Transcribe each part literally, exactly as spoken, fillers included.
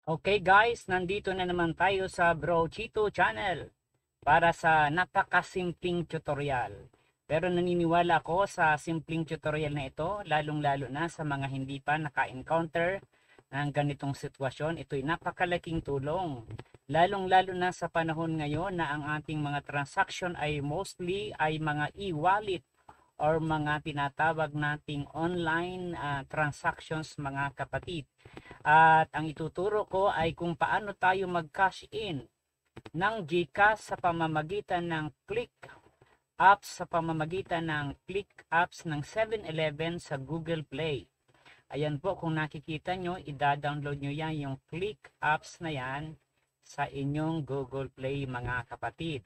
Okay guys, nandito na naman tayo sa Bro Chito Channel para sa napakasimpleng tutorial. Pero naniniwala ako sa simpleng tutorial na ito, lalong-lalo na sa mga hindi pa naka-encounter ng ganitong sitwasyon. Ito'y napakalaking tulong, lalong-lalo na sa panahon ngayon na ang ating mga transaction ay mostly ay mga e-wallet or mga tinatawag nating online uh, transactions mga kapatid. At ang ituturo ko ay kung paano tayo mag-cash in ng GCash sa pamamagitan ng click apps sa pamamagitan ng click apps ng seven eleven sa Google Play. Ayan po, kung nakikita nyo, ida-download nyo yan, yung click apps na yan sa inyong Google Play mga kapatid.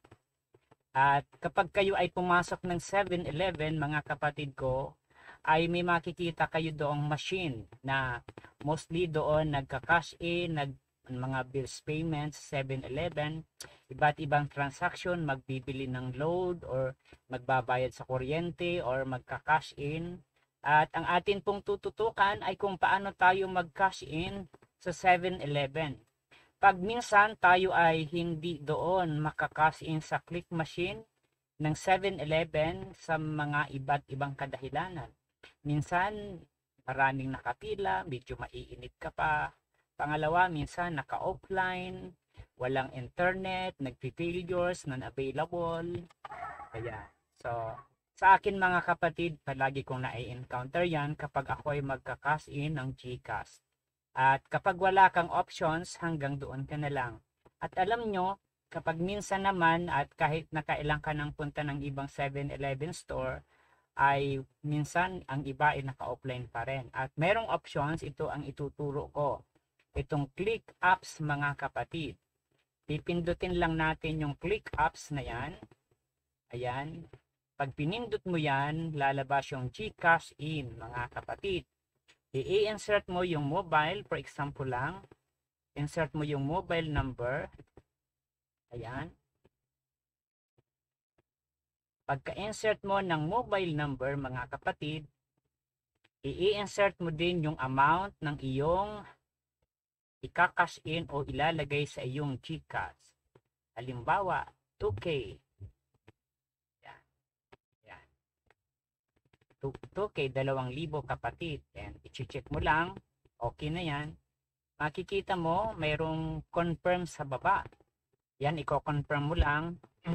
At kapag kayo ay pumasok ng seven eleven mga kapatid ko, ay may makikita kayo doong machine na mostly doon nagka-cash in, nag mga bills payments, seven eleven, iba't ibang transaction, magbibili ng load or magbabayad sa kuryente or magka-cash in. At ang atin pong tututukan ay kung paano tayo mag-cash in sa seven eleven. Pag minsan tayo ay hindi doon makaka-cash in sa click machine ng seven eleven sa mga iba't ibang kadahilanan. Minsan maraming nakapila, medyo maiinit ka pa. Pangalawa, minsan naka-offline, walang internet, nagpi-failures, non-available. Kaya, so sa akin mga kapatid, palagi kong na-encounter yan kapag ako ay magka-cash in ng GCash. At kapag wala kang options, hanggang doon ka na lang. At alam nyo, kapag minsan naman at kahit nakailang ka ng punta ng ibang seven eleven store, ay minsan ang iba ay naka-offline pa rin. At merong options, ito ang ituturo ko. Itong click apps mga kapatid. Pipindutin lang natin yung click apps na yan. Ayan. Pag pinindot mo yan, lalabas yung GCash in mga kapatid. I-insert mo yung mobile, for example lang, insert mo yung mobile number. Ayan. Pagka-insert mo ng mobile number, mga kapatid, i-insert mo din yung amount ng iyong ika-cash in o ilalagay sa iyong GCash. Halimbawa, two K. two K, dalawang libo kapatid. And i-check mo lang, okay na yan. Makikita mo, mayroong confirm sa baba. Yan, i-confirm mo lang.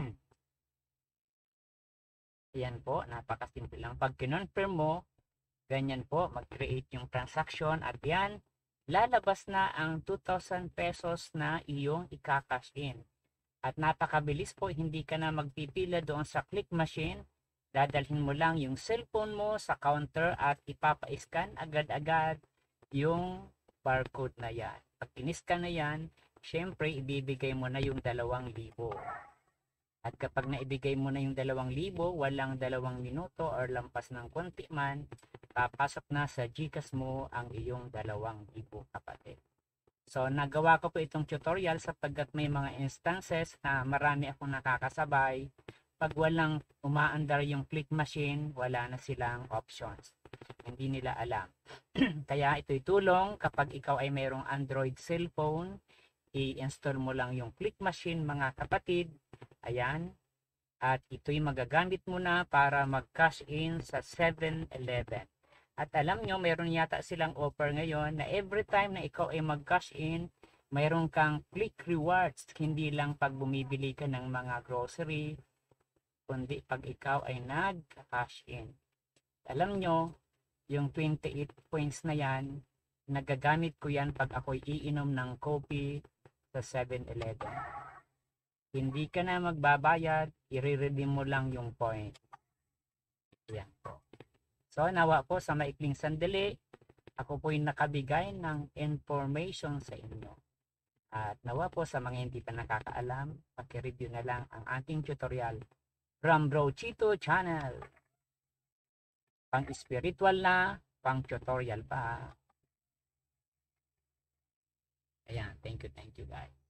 Yan po, napakasimple lang. Pag kinonfirm mo, ganyan po, mag-create yung transaction at yan, lalabas na ang two thousand pesos na iyong ika-cash in. At napakabilis po, hindi ka na magpipila doon sa click machine. Dadalhin mo lang yung cellphone mo sa counter at ipapa-scan agad-agad yung barcode na yan. Pag in-scan na yan, syempre ibibigay mo na yung dalawang libo. At kapag naibigay mo na yung dalawang libo, walang dalawang minuto or lampas ng konti man, papasok na sa GCash mo ang iyong dalawang libo kapatid. So nagawa ko po itong tutorial sapagkat may mga instances na marami akong nakakasabay. Pag walang umaandar yung click machine, wala na silang options. Hindi nila alam. Kaya ito'y tulong kapag ikaw ay mayroong Android cellphone, i-install mo lang yung click machine mga kapatid. Ayan. At ito'y magagamit mo na para mag-cash in sa seven eleven. At alam nyo, mayroon yata silang offer ngayon na every time na ikaw ay mag-cash in, mayroon kang click rewards. Hindi lang pag bumibili ka ng mga grocery, kundi pag ikaw ay nag-cash in. Alam nyo, yung twenty-eight points na yan, nagagamit ko yan pag ako'y iinom ng coffee sa seven eleven. Hindi ka na magbabayad, i-redeem mo lang yung point. Yan po. So, nawa po sa maikling sandali, ako po'y nakabigay ng information sa inyo. At nawa po sa mga hindi pa nakakaalam, paki-review na lang ang ating tutorial from Bro Chito Channel. Pang spiritual na, pang tutorial pa. Ayan, thank you, thank you guys.